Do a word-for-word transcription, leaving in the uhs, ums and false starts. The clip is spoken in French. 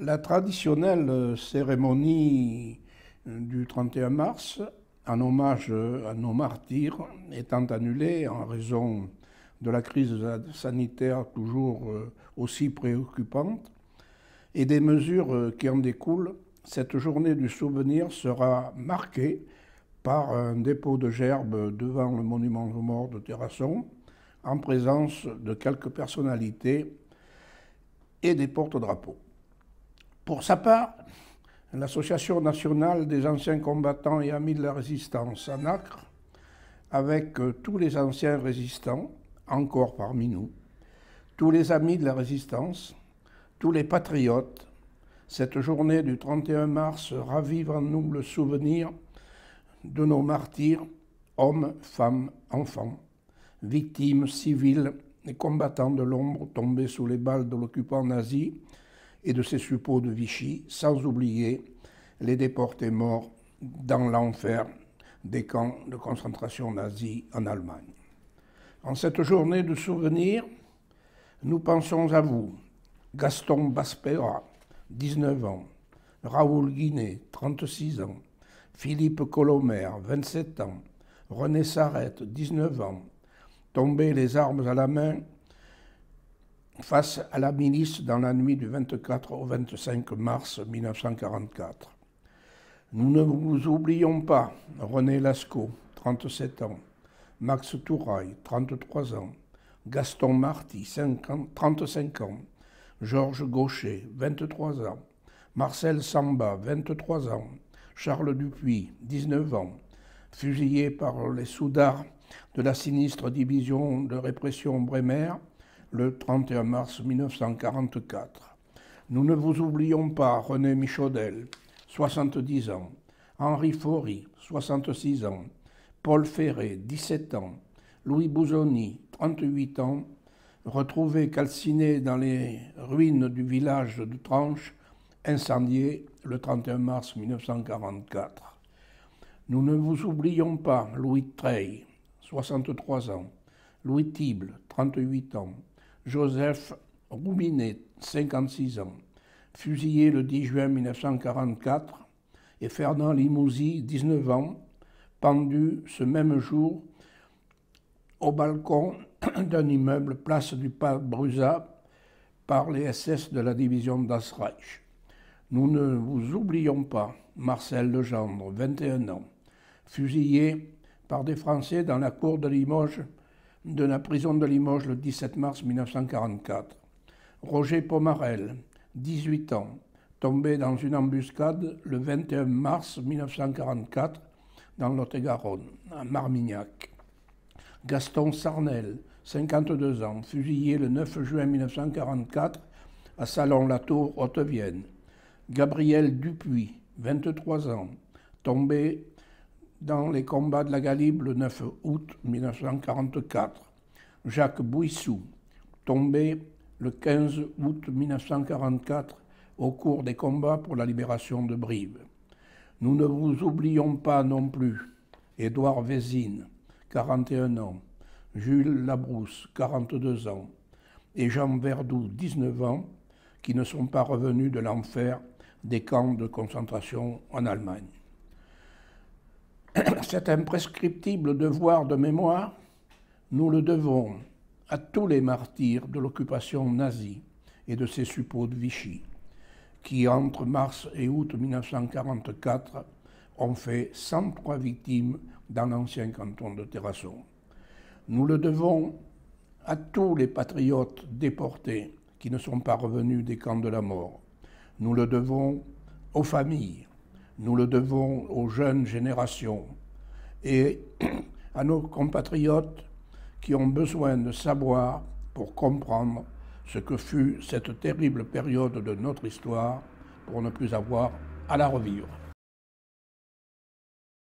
La traditionnelle cérémonie du trente et un mars, en hommage à nos martyrs, étant annulée en raison de la crise sanitaire toujours aussi préoccupante et des mesures qui en découlent, cette journée du souvenir sera marquée par un dépôt de gerbes devant le monument aux morts de Terrasson, en présence de quelques personnalités et des porte-drapeaux. Pour sa part, l'Association nationale des anciens combattants et amis de la résistance, ANACRE, avec tous les anciens résistants, encore parmi nous, tous les amis de la résistance, tous les patriotes, cette journée du trente et un mars ravive en nous le souvenir de nos martyrs, hommes, femmes, enfants, victimes civiles et combattants de l'ombre tombés sous les balles de l'occupant nazi et de ses suppôts de Vichy, sans oublier les déportés morts dans l'enfer des camps de concentration nazis en Allemagne. En cette journée de souvenir, nous pensons à vous, Gaston Baspera, dix-neuf ans, Raoul Guinet, trente-six ans, Philippe Colomer, vingt-sept ans, René Sarrette, dix-neuf ans, tombés les armes à la main face à la milice dans la nuit du vingt-quatre au vingt-cinq mars mille neuf cent quarante-quatre. Nous ne vous oublions pas René Lascaux, trente-sept ans, Max Touraille, trente-trois ans, Gaston Marty, trente-cinq ans, Georges Gaucher, vingt-trois ans, Marcel Samba, vingt-trois ans, Charles Dupuis, dix-neuf ans, fusillé par les soudards de la sinistre division de répression Bremer le trente et un mars mille neuf cent quarante-quatre. Nous ne vous oublions pas René Michaudel, soixante-dix ans, Henri Faury, soixante-six ans, Paul Ferré, dix-sept ans, Louis Bouzoni, trente-huit ans, retrouvé calciné dans les ruines du village de Tranche, incendié le trente et un mars mille neuf cent quarante-quatre. Nous ne vous oublions pas Louis Treille, soixante-trois ans, Louis Tible, trente-huit ans, Joseph Roubinet, cinquante-six ans, fusillé le dix juin mille neuf cent quarante-quatre, et Fernand Limousin, dix-neuf ans, pendu ce même jour au balcon d'un immeuble place du Pape Brusa par les S S de la division Das Reich. Nous ne vous oublions pas Marcel Legendre, vingt et un ans, fusillé par des Français dans la cour de Limoges, de la prison de Limoges le dix-sept mars mille neuf cent quarante-quatre. Roger Pomarel, dix-huit ans, tombé dans une embuscade le vingt et un mars mille neuf cent quarante-quatre dans Lot-et-Garonne, à Marmignac. Gaston Sarnel, cinquante-deux ans, fusillé le neuf juin mille neuf cent quarante-quatre à Salon-la-Tour, Haute-Vienne. Gabriel Dupuis, vingt-trois ans, tombé dans les combats de la Galibe le neuf août mille neuf cent quarante-quatre. Jacques Bouissou, tombé le quinze août mille neuf cent quarante-quatre au cours des combats pour la libération de Brive. Nous ne vous oublions pas non plus Édouard Vézine, quarante et un ans, Jules Labrousse, quarante-deux ans, et Jean Verdoux, dix-neuf ans, qui ne sont pas revenus de l'enfer des camps de concentration en Allemagne. Cet imprescriptible devoir de mémoire, nous le devons à tous les martyrs de l'occupation nazie et de ses suppôts de Vichy, qui entre mars et août mille neuf cent quarante-quatre ont fait cent trois victimes dans l'ancien canton de Terrasson. Nous le devons à tous les patriotes déportés qui ne sont pas revenus des camps de la mort. Nous le devons aux familles, nous le devons aux jeunes générations et à nos compatriotes qui ont besoin de savoir pour comprendre ce que fut cette terrible période de notre histoire pour ne plus avoir à la revivre.